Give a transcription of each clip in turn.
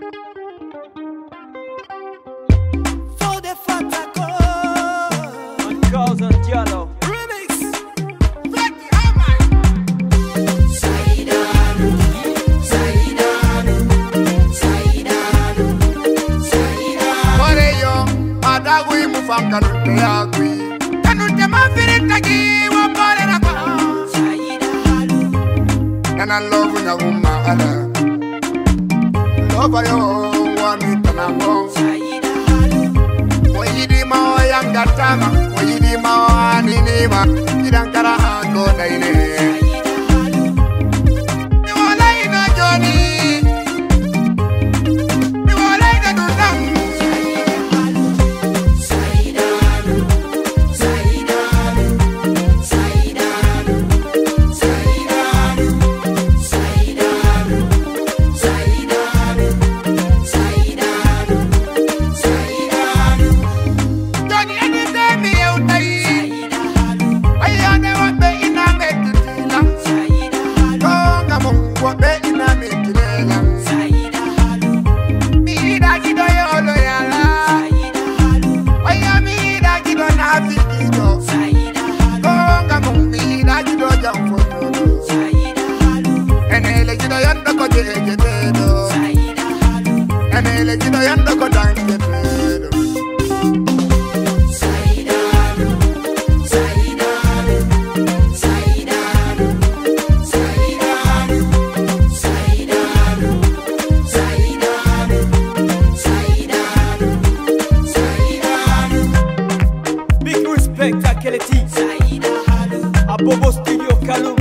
And I love when I woman, love I want me to know. When you did my young Gatama, when you did my Nima, you don't get a go day. You are like a Johnny, you are like a Dudam. Bobo Studio Kalum.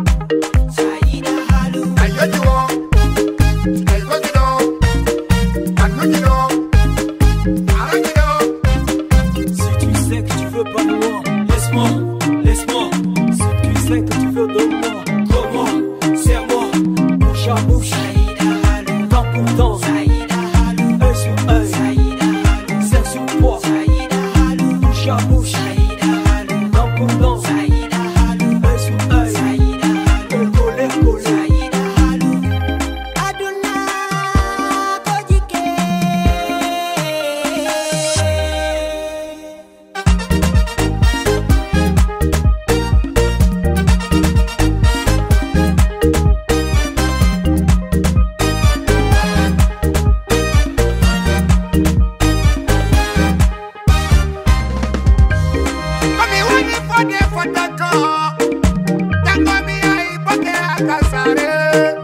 Si tu sais que tu veux pas de moi, laisse-moi, laisse-moi. Si tu sais que tu veux de moi, comment, serre-moi, bouche à bouche, temps pour temps, œil sur œil, serre sur poids, bouche à bouche, temps pour temps.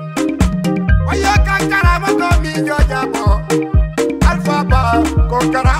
Alpha,